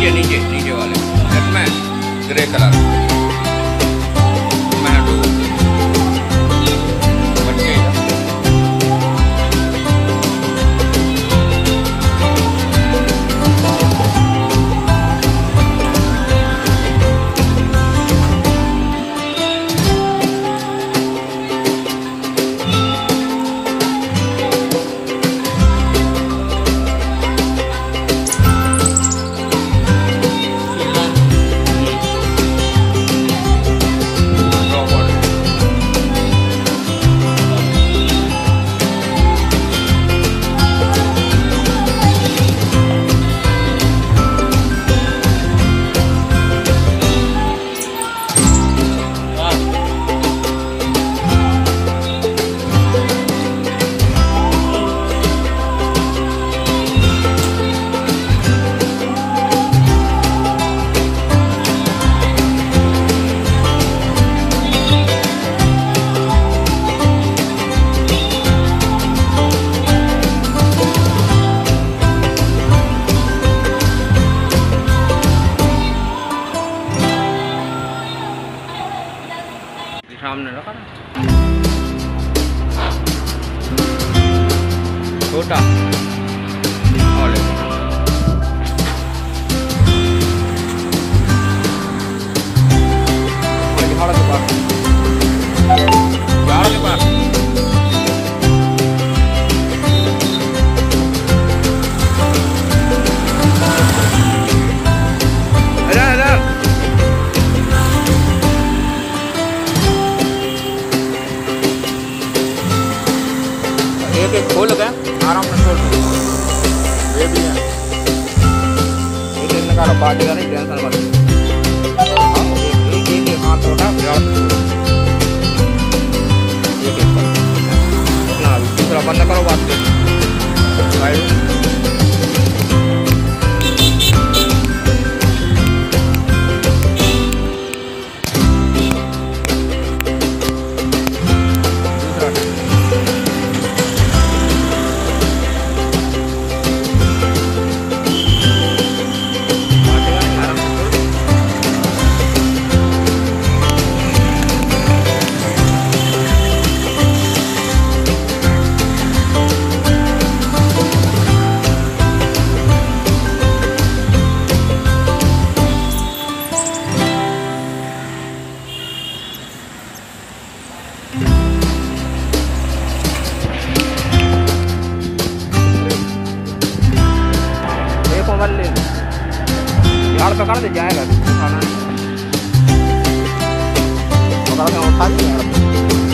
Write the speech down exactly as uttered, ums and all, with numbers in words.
नीचे नीचे नीचे वाले सेट में ग्रे कलर सामने रखा ना छोटा और दिखाड़ा के पास दिखाड़ा के पास एक एक खोल गए आराम से छोड़ दो ये भी है एक एक निकालो बाजेगा नहीं टेंशन मत एक एक एक हाथ उठा फिर एक एक ना दूसरा बंद करो बात साइड पकड़ दे जाएगा खाना पकड़ के उठा लिया।